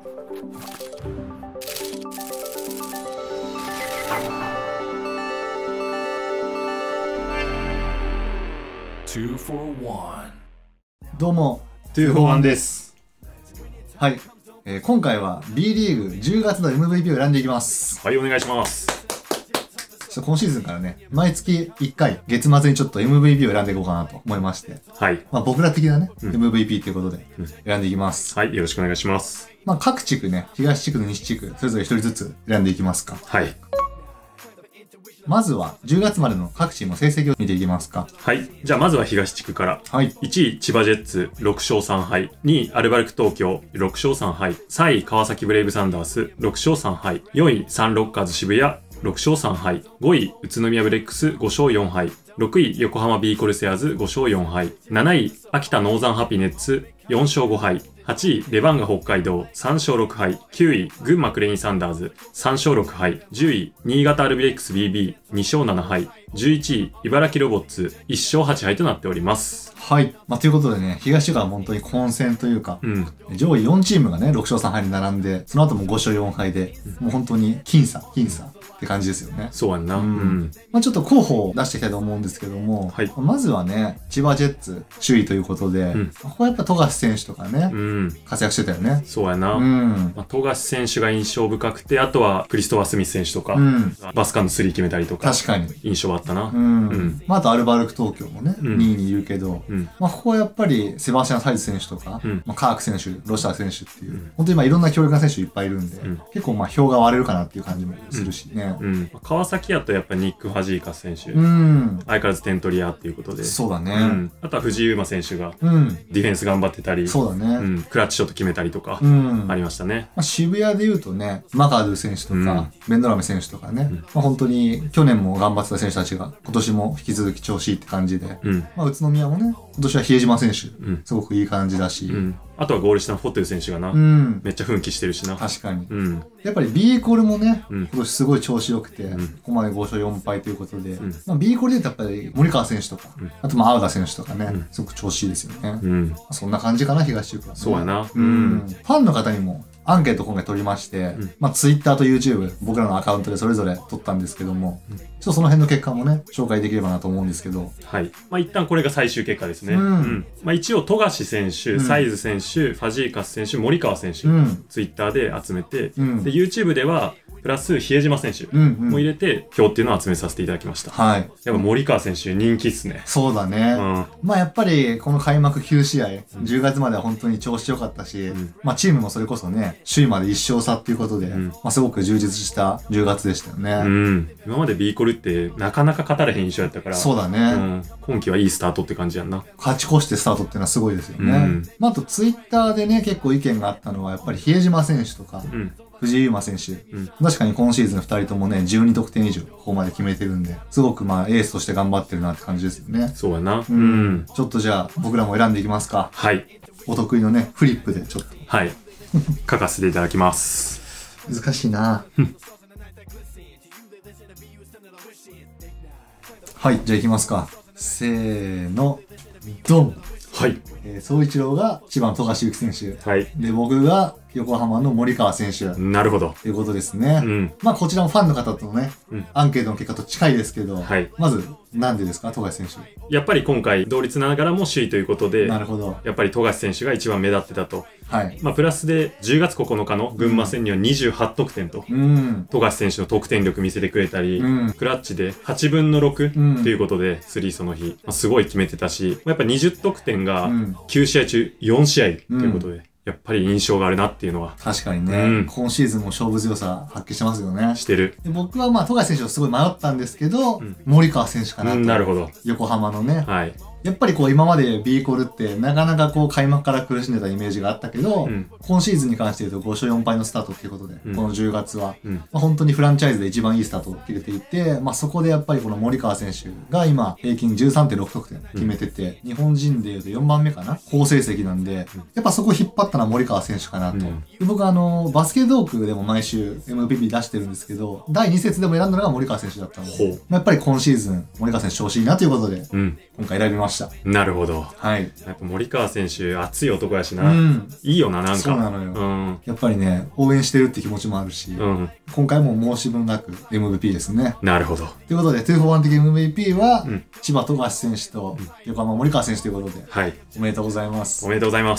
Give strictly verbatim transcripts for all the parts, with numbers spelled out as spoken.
どうもトゥーフォーワンです。 はい、えー、今回は B リーグじゅうがつの エムブイピー を選んでいきます。 はい、お願いします。 ちょっと今シーズンからね、毎月いっかい月末にちょっと エムブイピー を選んでいこうかなと思いまして、 はい、 まあ僕ら的なね、うん、エムブイピー ということで選んでいきます、 うん、はい、よろしくお願いします。 まあ各地区ね、東地区と西地区それぞれひとりずつ選んでいきますか。 はい。 まずはじゅうがつまでの各チームの成績を見ていきますか。 はい。じゃあまずは東地区から。 はい。 いちい千葉ジェッツろくしょうさんはい。にいアルバルク東京ろくしょうさんはい。さんい川崎ブレイブサンダースろくしょうさんはい。よんいサンロッカーズ渋谷ろくしょうさんはい。ごい宇都宮ブレックスごしょうよんはい。ろくい横浜 B コルセアーズごしょうよんはい。なない秋田ノーザンハピネッツよんしょうごはい。はちいレバンガ北海道さんしょうろくはい。きゅうい群馬クレインサンダーズさんしょうろくはい。じゅうい新潟アルビレックス ビービーにしょうななはい。じゅういちい茨城ロボッツいっしょうはちはいとなっております。 はい。まあ、ということでね、東地区は本当に混戦というか、うん、上位よんチームがね、ろくしょうさんはいに並んで、その後もごしょうよんはいで、うん、もう本当に僅差、僅差って感じですよね。 そうやんな。うん。うん、 まあ、ちょっと候補を出していきたいと思うんですけども、はい、まずはね、千葉ジェッツ首位ということで、うん、ここはやっぱ富樫選手とかね、うん、活躍してたよね。 そうやな。うん。まあ、富樫選手が印象深くて、あとはクリストワ・スミス選手とか、うん、バスカンのスリー決めたりとか、 確かに印象あったな。 うん。うん、まあ、あとアルバルク東京もね、うん、にいにいるけど、うん、まあ、ここはやっぱりセバスチャン・サイズ選手とか、うん、まあ、カーク選手、ロシアー選手っていう、うん、本当にまあいろんな強力な選手いっぱいいるんで、うん、結構まあ票が割れるかなっていう感じもするしね。 うんうん、川崎やとやっぱりニック・ファジーカス選手、うん、相変わらず点取り屋っていうことで、 そうだね。 うん、あとは藤井優馬選手がディフェンス頑張ってたり、 そうだね、 うん、クラッチショット決めたりとか、うん、ありましたね。 まあ、渋谷で言うとね、マカドゥ選手とか、うん、ベンドラメ選手とかね、うん、まあ、本当に去年も頑張ってた選手たちが今年も引き続き調子いいって感じで、うん、まあ、宇都宮もね、今年は比江島選手、うん、すごくいい感じだし、うん、 あとはゴール下のフォトゥ選手がな、うん、めっちゃ奮起してるしな。 確かに。うん、やっぱり B コルもね、うん、今年すごい調子良くて、うん、ここまでごしょうよんはいということで、うん、まあ、B コルで言うとやっぱり森川選手とか、うん、あとまあ青田選手とかね、うん、すごく調子いいですよね。うん、まあ、そんな感じかな、東地区は、ね。 そうやな。 うん。ファンの方にもアンケート今回取りまして、うん、まあ Twitter と YouTube、僕らのアカウントでそれぞれ取ったんですけども、うん、ちょっとその辺の結果もね、紹介できればなと思うんですけど。 はい。まあ一旦これが最終結果ですね。うん。うん、まあ一応、富樫選手、サイズ選手、ファジーカス選手、森川選手、うん、Twitter で集めて、うん、で、YouTube では、プラス、比江島選手も入れて、票っていうのを集めさせていただきました。はい。やっぱ森川選手人気っすね。 そうだね。うん、まあやっぱり、この開幕きゅうしあい、じゅうがつまでは本当に調子良かったし、うん、まあチームもそれこそね、首位までいっしょう差っていうことで、うん、まあすごく充実したじゅうがつでしたよね。うん。 今まで B コルってなかなか勝たれへん印象やったから。 そうだね。うん。 今季はいいスタートって感じやんな。 勝ち越してスタートっていうのはすごいですよね。うん、まああとツイッターでね、結構意見があったのは、やっぱり比江島選手とか、うん、藤井優馬選手、うん、確かに今シーズンふたりともね、じゅうにとくてん以上ここまで決めてるんで、すごくまあエースとして頑張ってるなって感じですよね。 そうやな。 うん。うん、ちょっとじゃあ僕らも選んでいきますか。 はい。 お得意のね、フリップでちょっと。 はい。書かせていただきます。 難しいな。はい、じゃあいきますか。せーの、ドン。 はい。 えー、総一郎が千葉の富樫勇樹選手。 はい。 で、僕が横浜の森川選手。 なるほど。 ということですね。うん。まあ、こちらもファンの方とのね、うん、アンケートの結果と近いですけど、はい。まず、なんでですか、富樫選手。 やっぱり今回、同率ながらも首位ということで、 なるほど。 やっぱり富樫選手が一番目立ってたと。 はい。 まあ、プラスで、じゅうがつここのかの群馬戦にはにじゅうはちとくてんと、うん。富樫選手の得点力見せてくれたり、うん、クラッチではちぶんのろくということで、スリーその日、まあ、すごい決めてたし、やっぱにじゅっとくてんがきゅうしあいちゅうよんしあいということで、うん、やっぱり印象があるなっていうのは。 確かにね。うん、今シーズンも勝負強さ発揮してますよね。 してる。 で僕はまあ、富樫選手をすごい迷ったんですけど、うん、森川選手かなと。 うん、なるほど。 横浜のね。 はい。 やっぱりこう今まで B コルってなかなかこう開幕から苦しんでたイメージがあったけど、うん、今シーズンに関して言うとごしょうよんはいのスタートっていうことで、うん、このじゅうがつは、うん、まあ、本当にフランチャイズで一番いいスタートを切れていて、まあそこでやっぱりこの森川選手が今平均 じゅうさんてんろくとくてん決めてて、うん、日本人で言うとよんばんめかな、好成績なんで、やっぱそこ引っ張ったのは森川選手かなと。うん、で僕はあの、バスケドークでも毎週 エムブイピー 出してるんですけど、だいに節でも選んだのが森川選手だったので、やっぱり今シーズン森川選手調子いいなということで、うん、今回選びました。 した。 なるほど。 はい。 やっぱ森川選手、熱い男やしな。 うん。 いいよな、なんか。 そうなのよ。 うん。 やっぱりね、応援してるって気持ちもあるし、うん、今回も申し分なく エムブイピー ですね。 なるほど。 ということで、にフォーワン的 エムブイピー は、うん、千葉富樫選手と横浜森川選手ということで、はい。おめでとうございます。 おめでとうございます。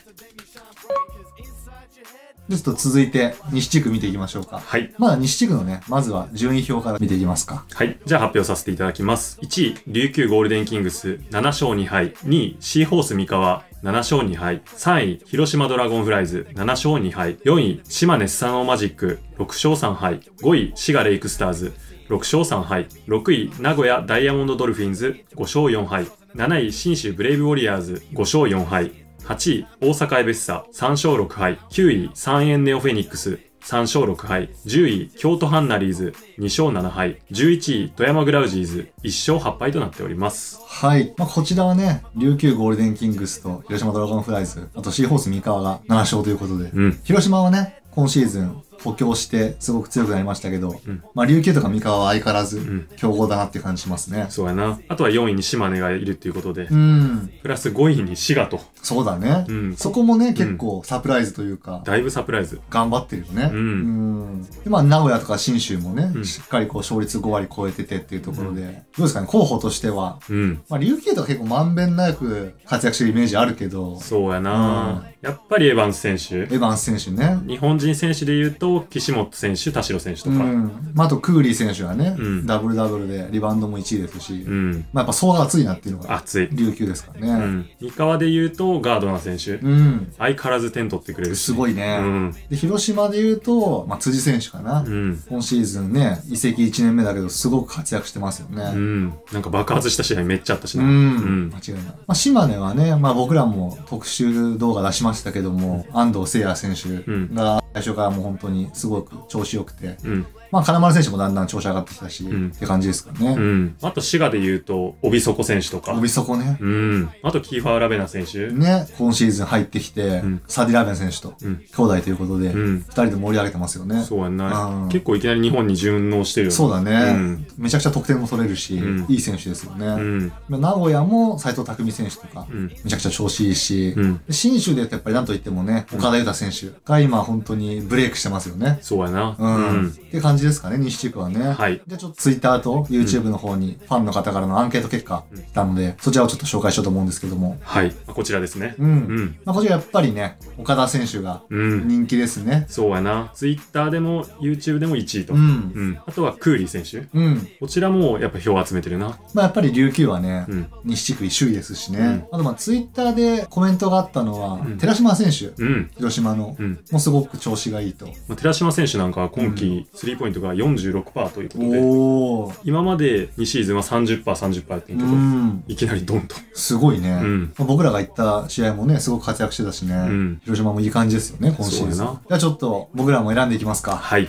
ちょっと続いて西地区見ていきましょうか。はい。まだ西地区のね、まずは順位表から見ていきますか。 はい。じゃあ発表させていただきます。いちい、琉球ゴールデンキングスなな勝に敗。にい、シーホース三河なな勝に敗。さんい、広島ドラゴンフライズなな勝に敗。よんい、島根スサノーマジックろく勝さん敗。ごい、滋賀レイクスターズろく勝さん敗。ろくい、名古屋ダイヤモンドドルフィンズご勝よん敗。なない、信州ブレイブウォリアーズご勝よん敗。はちい、大阪エベッサさん勝ろく敗。きゅうい、三円ネオフェニックスさん勝ろく敗。じゅうい、京都ハンナリーズに勝なな敗。じゅういちい、富山グラウジーズいち勝はち敗となっております。 はい。まあ、こちらはね、琉球ゴールデンキングスと広島ドラゴンフライズ、あとシーホース三河がなな勝ということで、うん、広島はね、今シーズン補強してすごく強くなりましたけど、うん、まあ琉球とか三河は相変わらず強豪だなっていう感じしますね、 うん、そうやな。あとはよんいに島根がいるっていうことで、うん、プラスごいに滋賀と。 そうだね、うん、そこもね結構サプライズというか、 だいぶサプライズ頑張ってるよね、うん、うんでまあ名古屋とか信州もね、うん、しっかりこう勝率ご割超えててっていうところで、うん、どうですかね、候補としては、うん、まあ琉球とか結構まんべんなく活躍してるイメージあるけど、 そうやな、うん、やっぱりエヴァンス選手エヴァンス選手ね、 日本人選手で言うと岸本選手、田代選手とか、 うんまあ、あとクーリー選手はね、うん、ダブルダブルでリバウンドもいちいですし、うんまあ、やっぱ層が厚いなっていうのが熱い琉球ですからね、うん、 三河で言うとガードナー選手、うん、相変わらず点取ってくれるしすごいね、うん、で広島で言うと、まあ、辻選手かな、うん、今シーズンね移籍いちねんめだけどすごく活躍してますよね、うん、 なんか爆発した試合めっちゃあったしな、うんうん、間違いない、まあ、島根はね、まあ、僕らも特集動画出しましたけども、うん、安藤聖也選手が最初からもう本当にすごく調子よくて、うんまあ、金丸選手もだんだん調子上がってきたし、うん、って感じですかね。うん。 あと、滋賀で言うと、帯底選手とか。 帯底ね。 うん。あと、キーファー・ラベナ選手。 ね。今シーズン入ってきて、うん、サディ・ラベナ選手と、兄弟ということで、うん、ふたりで盛り上げてますよね。 そうやんな、うん。結構いきなり日本に順応してるよね。 そうだね、うん。めちゃくちゃ得点も取れるし、うん、いい選手ですよね。うん、名古屋も斉藤匠選手とか、うん、めちゃくちゃ調子いいし、うん、信州で言うとやっぱりなんといってもね、岡田優太選手が今本当にブレイクしてますよね。 そうやな。 うん。うん、って感じですかね、西地区はね。はい。じゃあちょっとツイッターと YouTube の方にファンの方からのアンケート結果来たので、うん、そちらをちょっと紹介しようと思うんですけども。 はい。こちらですね。 うん。うん。まあこちらやっぱりね、岡田選手が人気ですね。 うん、そうやな。ツイッターでも YouTube でもいちいと。うん。うん。あとはクーリー選手。うん。こちらもやっぱ票を集めてるな。 まあやっぱり琉球はね、うん、西地区首位ですしね。うん、あとまあツイッターでコメントがあったのは、うん、寺島選手。うん。広島の。うん。もうすごく調子がいいと。 まあ、寺島選手なんかは今季スリーポイントが よんじゅうろくパーセント ということで。お今までにシーズンは さんじゅっパーセント、さんじゅっパーセント やってんけど、うん、いきなりドンと。 すごいね。うん、僕らが行った試合もね、すごく活躍してたしね。うん、広島もいい感じですよね、今シーズン。じゃあちょっと僕らも選んでいきますか。 はい。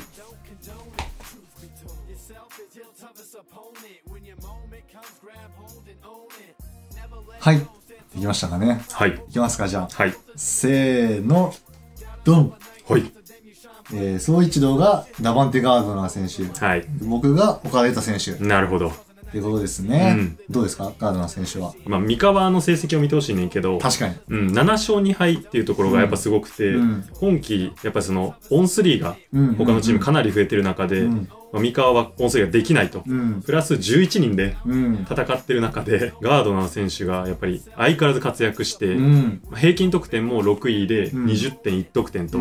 はい。いきましたかね。 はい。 いきますか、じゃあ。 はい。 せーの、ドン。 はい。 えー、総一郎がダバンテ・ガードナー選手、はい、僕が岡田優太選手。 なるほど。 っていうことですね、うん、どうですかガードナー選手は。 まあ三河の成績を見てほしいねんけど、 確かに、 うん、なな勝に敗っていうところがやっぱすごくて、うん、今季やっぱそのオンスリーが他のチームかなり増えてる中で、うんうんうんまあ、三河はオンスリーができないと、うん、プラスじゅういちにんで戦ってる中で、うん、ガードナー選手がやっぱり相変わらず活躍して、うん、平均得点もろくいでにじゅってんいち得点と、うん、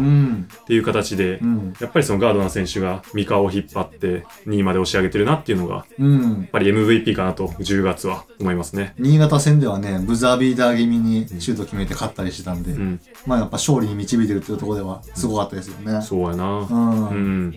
っていう形で、うん、やっぱりそのガードナー選手が三河を引っ張ってにいまで押し上げてるなっていうのが、うん、やっぱり エムブイピー かなとじゅうがつは思いますね。 新潟戦ではねブザービーター気味にシュート決めて勝ったりしてたんで、うん、まあやっぱ勝利に導いてるっていうところではすごかったですよね、うん、 そうやな、 うんうん、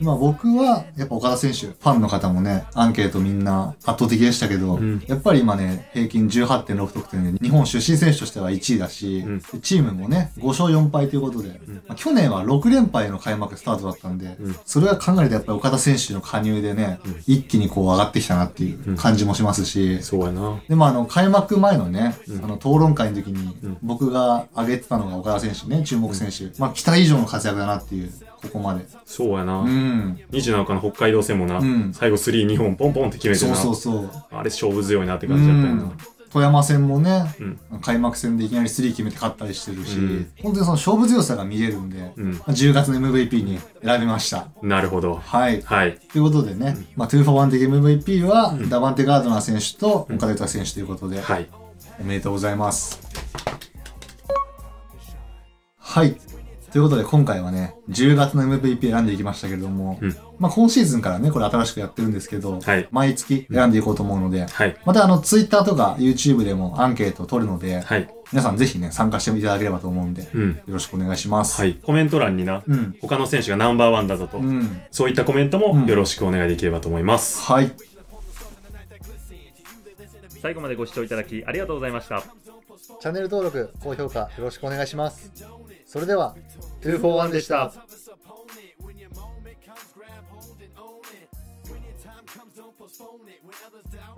まあ僕はやっぱ岡田選手ファンの方もねアンケートみんな圧倒的でしたけど、うん、やっぱり今ね平均 じゅうはってんろく 得点で日本出身選手としてはいちいだし、うん、チームもねご勝よん敗ということで、うんまあ、去年はろく連敗の開幕スタートだったんで、うん、それが考えるとやっぱり岡田選手の加入でね、うん、一気にこう上がってきたなっていう感じもしますし、 うん、そうやな。 でもあの開幕前のね、うん、あの討論会の時に僕が挙げてたのが岡田選手ね注目選手、うん、まあ期待以上の活躍だなっていうここまで。 そうやな。うん。にじゅうななかの北海道戦もな、うん、最後スリーにほんポンポンって決めてな。 そうそうそう。 あれ勝負強いなって感じだったよな。 富山戦もね、 うん、 開幕戦でいきなりスリー決めて勝ったりしてるし、うん、本当にその勝負強さが見えるんで、うん、じゅうがつの エムブイピー に選びました。 なるほど。 はい。 はい。 ということでね、うん、まあ、にフォーワン的 エムブイピー は、うん、ダバンテ・ガードナー選手と岡田豊選手ということで、うん、はい。おめでとうございます。はい。ということで今回はね、じゅうがつの エムブイピー 選んでいきましたけれども、うん、まあ今シーズンからね、これ新しくやってるんですけど、はい、毎月選んでいこうと思うので、はい、またあの Twitter とか YouTube でもアンケートを取るので、はい、皆さんぜひね、参加していただければと思うんで、うん、よろしくお願いします。 はい。コメント欄にな、うん、他の選手がナンバーワンだぞと、うん、そういったコメントもよろしくお願いできればと思います。 うん、はい。 最後までご視聴いただきありがとうございました。 チャンネル登録、高評価よろしくお願いします。それでは、にフォーワンでした。